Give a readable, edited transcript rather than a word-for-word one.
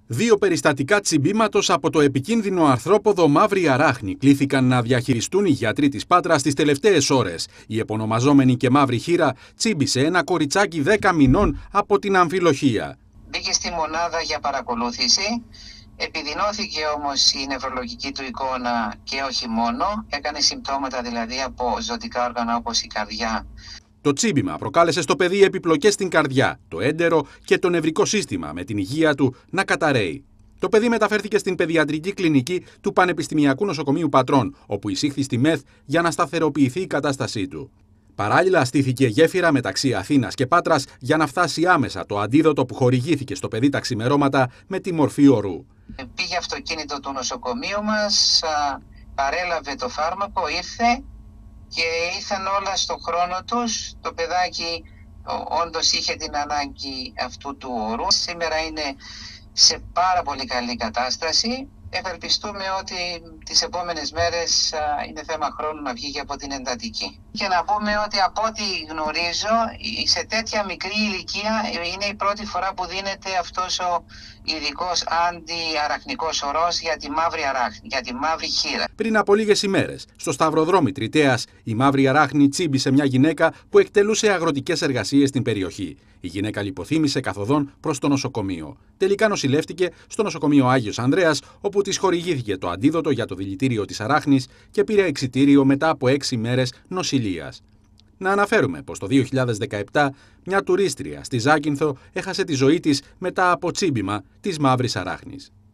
Δύο περιστατικά τσιμπήματος από το επικίνδυνο αρθρόποδο μαύρη αράχνη κλήθηκαν να διαχειριστούν οι γιατροί της Πάτρας τις τελευταίες ώρες. Η επωνομαζόμενη και μαύρη χήρα τσίμπησε ένα κοριτσάκι 10 μηνών από την αμφιλοχεία. Μπήκε στη μονάδα για παρακολούθηση. Επιδεινώθηκε όμως η νευρολογική του εικόνα και όχι μόνο. Έκανε συμπτώματα δηλαδή από ζωτικά όργανα όπως η καρδιά. Το τσίμπημα προκάλεσε στο παιδί επιπλοκές στην καρδιά, το έντερο και το νευρικό σύστημα, με την υγεία του να καταρρέει. Το παιδί μεταφέρθηκε στην παιδιατρική κλινική του Πανεπιστημιακού Νοσοκομείου Πατρών, όπου εισήχθη στη ΜΕΘ για να σταθεροποιηθεί η κατάστασή του. Παράλληλα, στήθηκε γέφυρα μεταξύ Αθήνας και Πάτρας για να φτάσει άμεσα το αντίδοτο που χορηγήθηκε στο παιδί τα ξημερώματα με τη μορφή ορού. Πήγε αυτοκίνητο του νοσοκομείου μας, παρέλαβε το φάρμακο, ήρθε και ήρθαν όλα στο χρόνο τους. Το παιδάκι όντως είχε την ανάγκη αυτού του ορού. Σήμερα είναι σε πάρα πολύ καλή κατάσταση. Ευελπιστούμε ότι τις επόμενες μέρες είναι θέμα χρόνου να βγει και από την εντατική. Και να πούμε ότι από ό,τι γνωρίζω, σε τέτοια μικρή ηλικία είναι η πρώτη φορά που δίνεται αυτός ο ειδικός αντιαραχνικός ορός για τη μαύρη αράχνη, για τη μαύρη χήρα. Πριν από λίγες ημέρες, στο σταυροδρόμι Τριτέας, η μαύρη αράχνη τσίμπησε μια γυναίκα που εκτελούσε αγροτικές εργασίες στην περιοχή. Η γυναίκα λιποθύμησε καθοδόν προς το νοσοκομείο. Τελικά νοσηλεύτηκε στο νοσοκομείο Άγιος Ανδρέας, όπου της χορηγήθηκε το αντίδοτο για το δηλητήριο της αράχνης και πήρε εξιτήριο μετά από 6 μέρες νοσηλείας. Να αναφέρουμε πως το 2017 μια τουρίστρια στη Ζάκυνθο έχασε τη ζωή της μετά από τσίμπημα της μαύρης αράχνης.